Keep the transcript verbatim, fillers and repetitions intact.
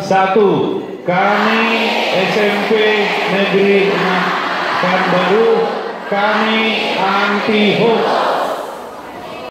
Satu, kami S M P Negeri enam Pekanbaru, kami anti hoax.